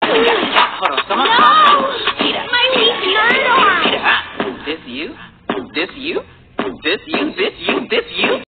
Hold on, come on. No! My pink turtle! This you? This you? This you? This you? This you?